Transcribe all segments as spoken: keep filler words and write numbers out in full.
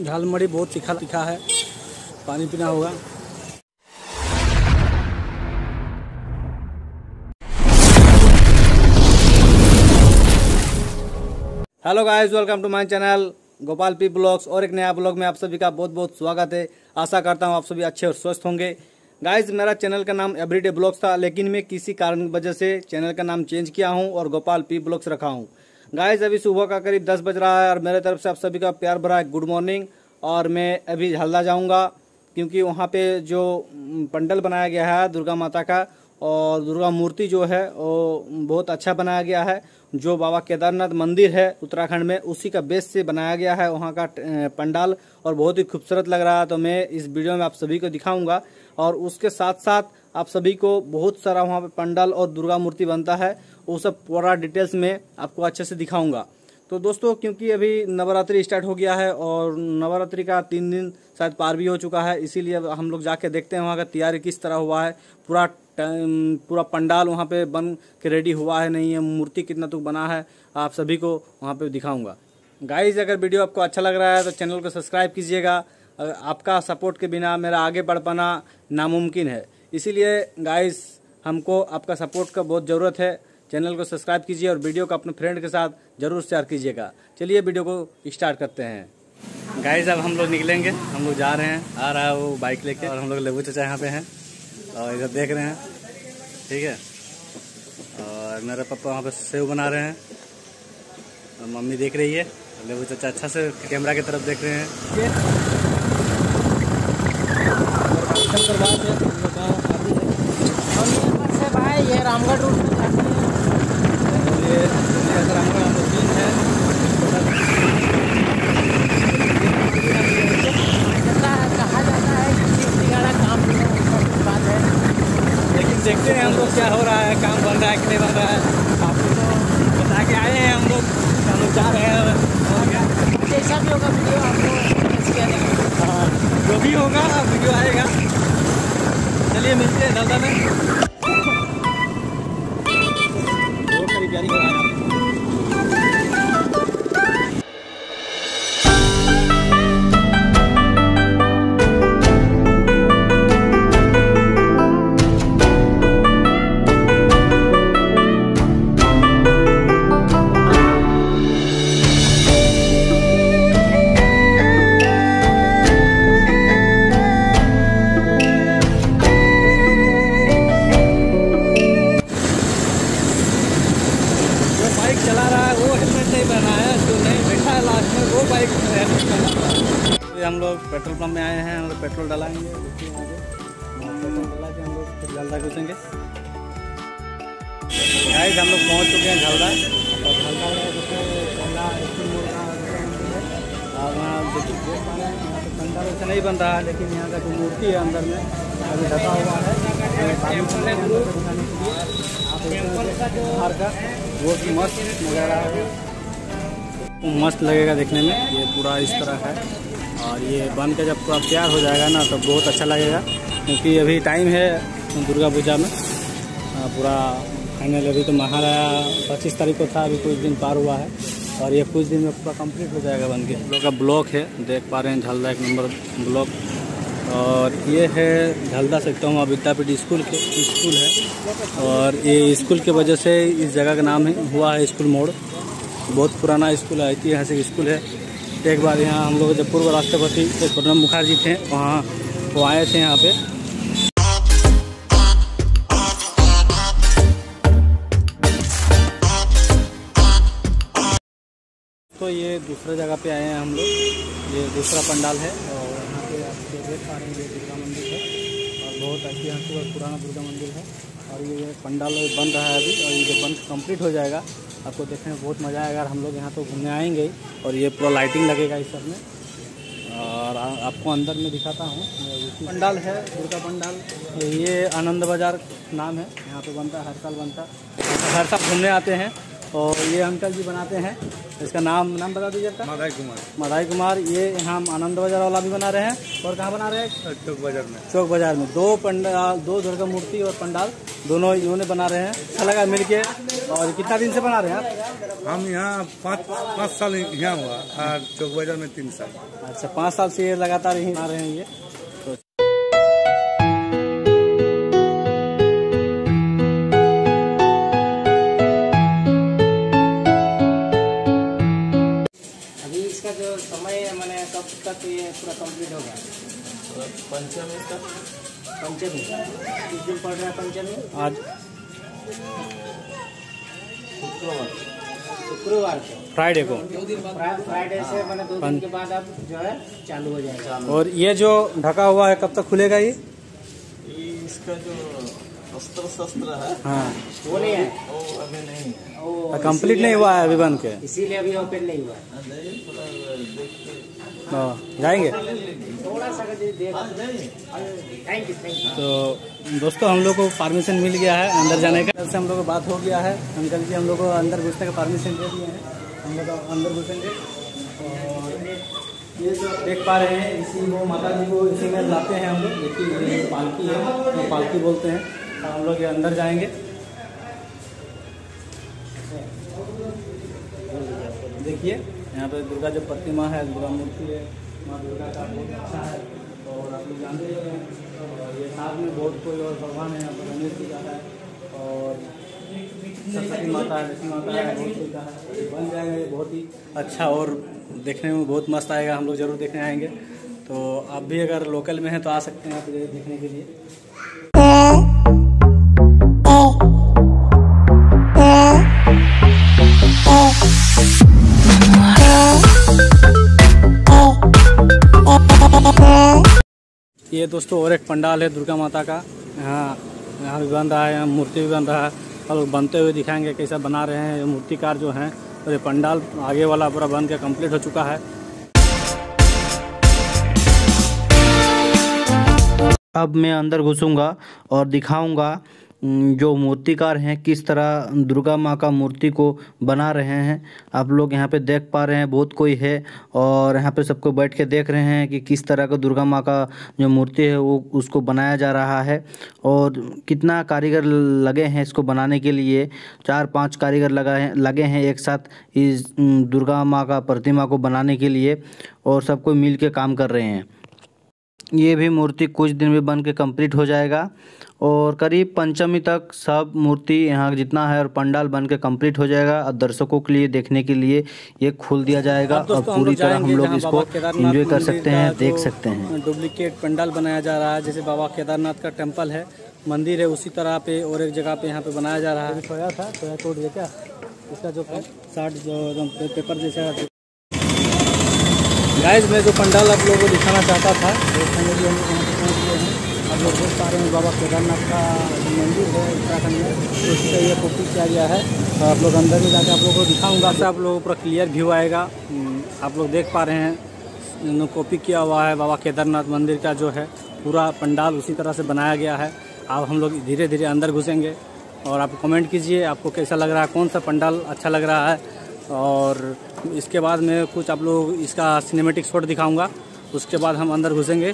झालमुड़ी बहुत तीखा तीखा है, पानी पीना होगा। Hello guys, welcome to my channel Gopal P blogs और एक नया ब्लॉग में आप सभी का बहुत बहुत स्वागत है। आशा करता हूं आप सभी अच्छे और स्वस्थ होंगे। गाइस, मेरा चैनल का नाम एवरीडे ब्लॉग्स था, लेकिन मैं किसी कारण की वजह से चैनल का नाम चेंज किया हूं और गोपाल पी ब्लॉग्स रखा हूं। गाइस, अभी सुबह का करीब दस बज रहा है और मेरे तरफ से आप सभी का प्यार भरा गुड मॉर्निंग। और मैं अभी झलदा जाऊँगा क्योंकि वहाँ पे जो पंडल बनाया गया है दुर्गा माता का, और दुर्गा मूर्ति जो है वो बहुत अच्छा बनाया गया है। जो बाबा केदारनाथ मंदिर है उत्तराखंड में, उसी का बेस से बनाया गया है वहाँ का पंडाल, और बहुत ही खूबसूरत लग रहा है। तो मैं इस वीडियो में आप सभी को दिखाऊंगा और उसके साथ साथ आप सभी को बहुत सारा वहाँ पे पंडाल और दुर्गा मूर्ति बनता है, वो सब पूरा डिटेल्स में आपको अच्छे से दिखाऊंगा। तो दोस्तों, क्योंकि अभी नवरात्रि स्टार्ट हो गया है और नवरात्रि का तीन दिन शायद पार भी हो चुका है, इसीलिए हम लोग जाके देखते हैं वहाँ का तैयारी किस तरह हुआ है। पूरा पूरा पंडाल वहाँ पे बन के रेडी हुआ है नहीं है, मूर्ति कितना तक बना है, आप सभी को वहाँ पे दिखाऊंगा। गाइस, अगर वीडियो आपको अच्छा लग रहा है तो चैनल को सब्सक्राइब कीजिएगा। आपका सपोर्ट के बिना मेरा आगे बढ़ पाना नामुमकिन है, इसीलिए गाइस हमको आपका सपोर्ट का बहुत ज़रूरत है। चैनल को सब्सक्राइब कीजिए और वीडियो को अपने फ्रेंड के साथ जरूर शेयर कीजिएगा। चलिए वीडियो को स्टार्ट करते हैं। गाइस, अब हम लोग निकलेंगे, हम लोग जा रहे हैं। आ रहा है वो बाइक लेके, और हम लोग लेबू चाचा यहाँ पे हैं और इधर देख रहे हैं, ठीक है। और मेरे पापा वहाँ पे सेव बना रहे हैं और मम्मी देख रही है। लेबू चाचा अच्छा से कैमरा की तरफ देख रहे हैं। भाई ये रामगढ़ रोड में जाती है, ये रामगढ़ हम लोग है। कहा जाता है कि गाड़ा काम बात है, लेकिन देखते हैं हम लोग क्या हो रहा है, काम बन रहा है कि नहीं बन रहा है। आपको तो बता के आए हैं हम लोग, हम लोग जा रहे हैं और क्या जैसा भी होगा वीडियो आपको किया जाएगा। हाँ, जो भी होगा वीडियो आएगा। चलिए मिलते हैं झलदा में। बहुत सारी तैयारी हो रहा है। चला रहा है वो हेलमेट नहीं पहना है, जो नहीं बैठा है लास्ट में वो बाइक हेलमेट पहना। तो हम लोग पेट्रोल पंप में आए हैं, हम लोग पेट्रोल डलाएंगे। देखिए आगे पेट्रोल डला के हम लोग फिर झलदा घुसेंगे। गाइस, हम लोग पहुंच चुके हैं झलदा, और झलदा में जैसे पहला स्कूल मोड़ का और वहाँ देखिए देख पा रहे हैं यहाँ पर पंडाल वैसे नहीं बन रहा है, लेकिन यहाँ का जो मूर्ति है अंदर में अभी ढका हुआ है दिखाने के लिए। बाहर का बहुत मस्त नज़ारा है, मस्त लगेगा देखने में। ये पूरा इस तरह है, और ये बन के जब पूरा तैयार हो जाएगा ना तो बहुत अच्छा लगेगा, क्योंकि अभी टाइम है दुर्गा पूजा में पूरा फाइनल। अभी तो महालया पच्चीस तारीख को था, अभी कुछ दिन पार हुआ है और ये कुछ दिन में पूरा कंप्लीट हो जाएगा बन के। हम लोग का ब्लॉक है, देख पा रहे हैं झलदा एक नंबर ब्लॉक, और ये है झलदा सकता हूँ विद्यापीठ स्कूल के स्कूल है। और ये स्कूल की वजह से इस जगह का नाम है हुआ है स्कूल मोड़। बहुत पुराना स्कूल है, ऐतिहासिक स्कूल है। एक बार यहाँ हम लोग जब पूर्व राष्ट्रपति प्रणब मुखर्जी थे वहाँ वो आए थे यहाँ पे। तो ये दूसरा जगह पे आए हैं हम लोग, ये दूसरा पंडाल है, और यहाँ पे आप देख पा रहे हैं ये दुर्गा मंदिर है, और बहुत ऐतिहासिक और पुराना दुर्गा मंदिर है। और ये पंडाल बन रहा है अभी, और ये जब बन कंप्लीट हो जाएगा आपको देखने में बहुत मज़ा आएगा। हम लोग यहाँ तो घूमने आएंगे ही, और ये पूरा लाइटिंग लगेगा इस सब में, और आपको अंदर में दिखाता हूँ। पंडाल है दुर्गा पंडाल, ये आनंद बाज़ार नाम है, यहाँ पे बनता है, हर साल बनता है, हर साल घूमने आते हैं। और ये अंकल जी बनाते हैं, इसका नाम नाम बता दीजिए आपका। माधाई कुमार। माधाई कुमार। ये यहाँ आनंद बाजार वाला भी बना रहे हैं। और कहाँ बना रहे हैं? चौक बाजार में। चौक बाजार में दो पंडाल, दो दुर्गा मूर्ति और पंडाल दोनों इन्होंने बना रहे हैं। अच्छा लगा मिलके। और कितना दिन से बना रहे हैं आप? हम यहाँ पाँच पाँच साल यहाँ हुआ और चौक बाजार में तीन साल। अच्छा, पाँच साल से ये लगातार यहीं बना रहे हैं ये। तो अभी इसका जो समय है मैंने कब तक ये पूरा कंप्लीट होगा? पंचमी तक। पंचमी किस दिन पड़ रहा है पंचमी? आज शुक्रवार शुक्रवार को, फ्राइडे को। फ्राइडे से मैंने दो दिन के बाद अब जो है चालू हो जाएगा। और ये जो ढका हुआ है कब तक खुलेगा ये? इसका जो अस्त्र शस्त्र है, हाँ, वो नहीं है, वो अभी नहीं है, कंप्लीट नहीं हुआ है अभी बन के, इसीलिए अभी ओपन नहीं हुआ। जाएंगे। थोड़ा सा थैंक यू थैंक यू। तो दोस्तों हम लोग को परमिशन मिल गया है अंदर जाने का। से हम लोग को बात हो गया है, अंकल जी हम लोग को अंदर घुसने का परमिशन दे दिए हैं। हम लोग अंदर घुसेंगे। और ये जो देख पा रहे हैं इसी वो माता जी को इसी में लाते हैं हम लोग। देखिए ये पालकी है, ये पालकी बोलते हैं। और हम लोग ये अंदर जाएंगे। देखिए यहाँ पे दुर्गा जो प्रतिमा है, दुर्गा मूर्ति है, माँ दुर्गा का बहुत अच्छा है। और आप लोग जानते हैं और ये साथ में बहुत कोई और भगवान है। यहाँ पर गणेश जी का है और सरस्वती माता है, लक्ष्मी माता है, बहुत कोई का है। बन जाएगा ये बहुत ही अच्छा और देखने में बहुत मस्त आएगा। हम लोग जरूर देखने आएंगे। तो आप भी अगर लोकल में हैं तो आ सकते हैं आप देखने के लिए। ये दोस्तों और एक पंडाल है दुर्गा माता का। यहाँ यहाँ भी बन रहा है, यहाँ मूर्ति भी बन रहा है। और लोग बनते हुए दिखाएंगे कैसा बना रहे हैं ये मूर्तिकार जो हैं। और ये पंडाल आगे वाला पूरा बन के कंप्लीट हो चुका है। अब मैं अंदर घुसूंगा और दिखाऊंगा जो मूर्तिकार हैं किस तरह दुर्गा माँ का मूर्ति को बना रहे हैं। आप लोग यहाँ पे देख पा रहे हैं बहुत कोई है और यहाँ पे सबको बैठ के देख रहे हैं कि किस तरह का दुर्गा माँ का जो मूर्ति है वो उसको बनाया जा रहा है। और कितना कारीगर लगे हैं इसको बनाने के लिए। चार पांच कारीगर लगा है लगे हैं एक साथ इस दुर्गा माँ का प्रतिमा को बनाने के लिए। और सब कोई मिल के काम कर रहे हैं। ये भी मूर्ति कुछ दिन में बन के कम्प्लीट हो जाएगा। और करीब पंचमी तक सब मूर्ति यहाँ जितना है और पंडाल बन के कम्प्लीट हो जाएगा। और दर्शकों के लिए देखने के लिए ये खोल दिया जाएगा और पूरी तरह हम लोग इसको एंजॉय कर सकते हैं, देख सकते हैं। डुप्लीकेट पंडाल बनाया जा रहा है, जैसे बाबा केदारनाथ का टेम्पल है, मंदिर है, उसी तरह पे और एक जगह पे यहाँ पे बनाया जा रहा है। खोया था खोया तोड़ दिया क्या इसका जो शार्ट जो पेपर जैसा। गाइस मैं जो पंडाल आप लोगों को दिखाना चाहता था वो फाइनली हम यहाँ पे पहुँच गए हैं। आप लोग देख पा रहे हैं बाबा केदारनाथ का मंदिर है उत्तराखंड में, तो उसका ये कॉपी किया गया है। और आप लोग अंदर में जाकर आप लोगों को दिखाऊंगा तो आप लोगों को पूरा क्लियर व्यू आएगा। आप लोग देख पा रहे हैं कॉपी किया हुआ है बाबा केदारनाथ मंदिर का जो है पूरा पंडाल उसी तरह से बनाया गया है। अब हम लोग धीरे धीरे अंदर घुसेंगे और आप कमेंट कीजिए आपको कैसा लग रहा है, कौन सा पंडाल अच्छा लग रहा है। और इसके बाद मैं कुछ आप लोग इसका सिनेमेटिक शॉट दिखाऊंगा, उसके बाद हम अंदर घुसेंगे।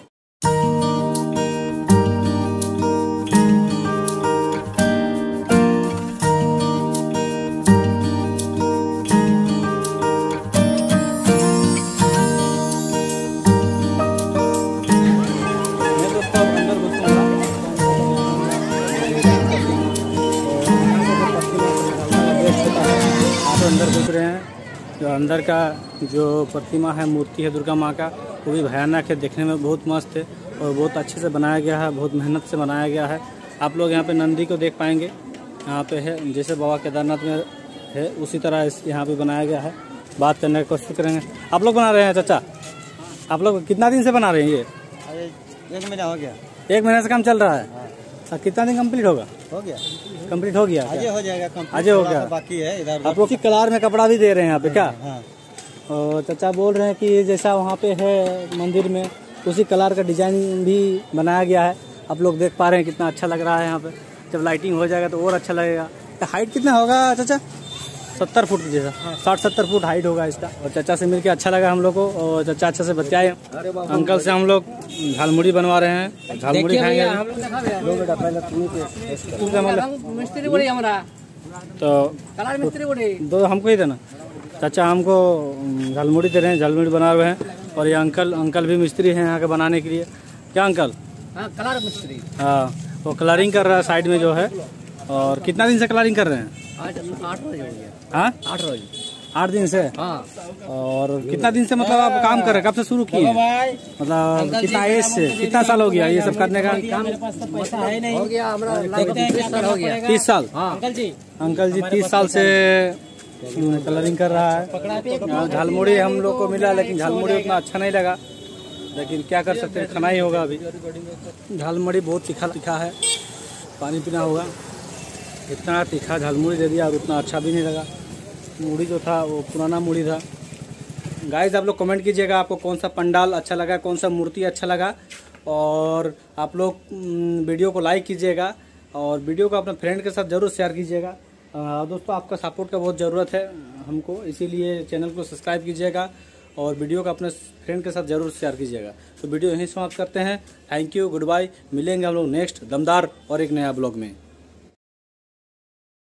अंदर घुस रहे हैं। जो अंदर का जो प्रतिमा है, मूर्ति है दुर्गा माँ का, वो भी भयानक है, देखने में बहुत मस्त है और बहुत अच्छे से बनाया गया है, बहुत मेहनत से बनाया गया है। आप लोग यहाँ पे नंदी को देख पाएंगे, यहाँ पे है जैसे बाबा केदारनाथ में है उसी तरह इस यहाँ पे बनाया गया है। बात करने की कोशिश करेंगे। आप लोग बना रहे हैं चाचा, आप लोग कितना दिन से बना रहे हैं ये? अरे एक महीना हो गया। एक महीने से काम चल रहा है। हाँ। कितना दिन कंप्लीट होगा? हो गया कंप्लीट हो गया, आज हो जाएगा कंप्लीट, आज हो गया, बाकी है इधर। आप लोग कलर में कपड़ा भी दे रहे हैं यहाँ पे क्या? हाँ। और चाचा बोल रहे हैं कि जैसा वहाँ पे है मंदिर में उसी कलर का डिजाइन भी बनाया गया है। आप लोग देख पा रहे हैं कितना अच्छा लग रहा है यहाँ पे। जब लाइटिंग हो जाएगा तो और अच्छा लगेगा। तो हाइट कितना होगा चाचा? सत्तर फुट जैसा, साठ सत्तर फुट हाइट होगा इसका। और चाचा से मिलके अच्छा लगा हम लोग को, और चाचा अच्छा से बतियाए। अंकल से हम लोग झालमुड़ी बनवा रहे हैं, झालमुड़ी खाएंगे। तो दो हमको ही देना। चाचा हमको झालमुड़ी दे रहे हैं, झालमुड़ी बना रहे हैं। और ये अंकल अंकल भी मिस्त्री हैं यहाँ के बनाने के लिए। क्या अंकल? हाँ, कलर मिस्त्री। हाँ, वो कलरिंग कर रहा है साइड में जो है। और कितना दिन से कलरिंग कर रहे हैं? आठ आठ रोज हो गया। हाँ, आठ रोज। आठ दिन से। हाँ। और कितना दिन से मतलब आप काम कर रहे हैं? कब से शुरू किए हैं? मतलब कितना एज से, कितना साल हो गया ये सब करने का? हो गया हमारा तीस साल हो गया। तीस साल? हाँ अंकल जी। अंकल जी तीस साल से कलरिंग कर रहा है। झालमुड़ी हम लोग को मिला, लेकिन झालमुड़ी उतना अच्छा नहीं लगा, लेकिन क्या कर सकते हैं, खाना ही होगा अभी। झालमुड़ी बहुत तीखा तीखा है, पानी पीना होगा। इतना तीखा झालमुड़ी दे दिया और उतना अच्छा भी नहीं लगा। मूढ़ी जो था वो पुराना मूढ़ी था। गाइस आप लोग कमेंट कीजिएगा आपको कौन सा पंडाल अच्छा लगा, कौन सा मूर्ति अच्छा लगा। और आप लोग वीडियो को लाइक कीजिएगा और वीडियो को अपने फ्रेंड के साथ ज़रूर शेयर कीजिएगा। दोस्तों आपका सपोर्ट का बहुत ज़रूरत है हमको, इसीलिए चैनल को सब्सक्राइब कीजिएगा और वीडियो को अपने फ्रेंड के साथ ज़रूर शेयर कीजिएगा। तो वीडियो यहीं समाप्त करते हैं। Thank you, goodbye. मिलेंगे हम लोग नेक्स्ट दमदार और एक नया ब्लॉग में।